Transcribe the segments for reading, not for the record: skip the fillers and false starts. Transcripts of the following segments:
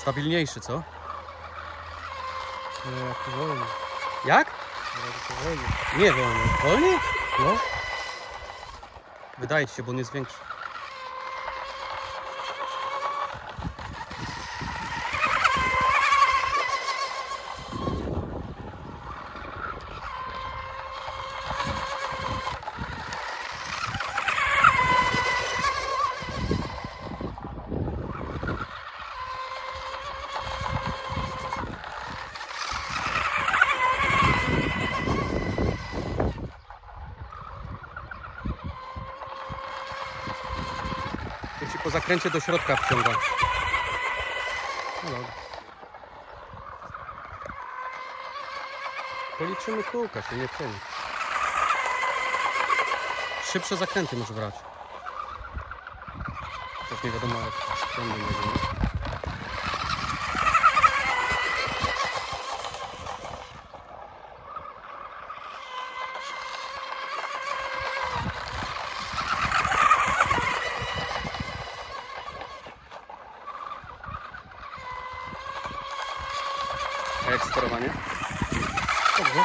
Stabilniejszy, co? Nie, jak to wolno. Jak? Jak to wolno. Nie wolno. Wolniej? No. Wydaje ci się, bo on jest większy. To ci po zakręcie do środka wciąga. No dobra. Policzymy kółka, się nie przejmuj. Szybsze zakręty może brać. Też nie wiadomo jak ciągnie nie wiem. A jak sterowanie? Dobrze.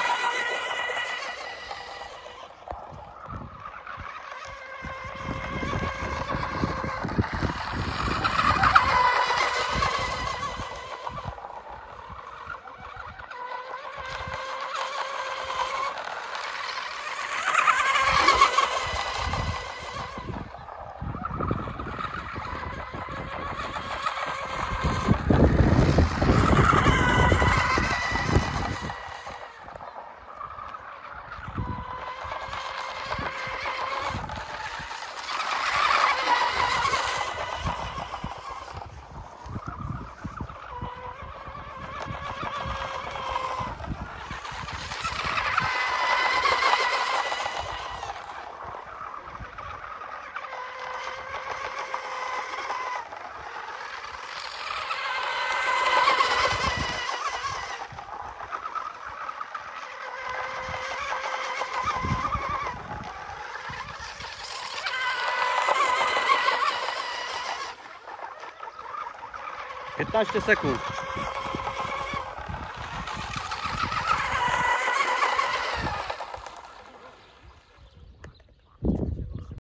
Sekund.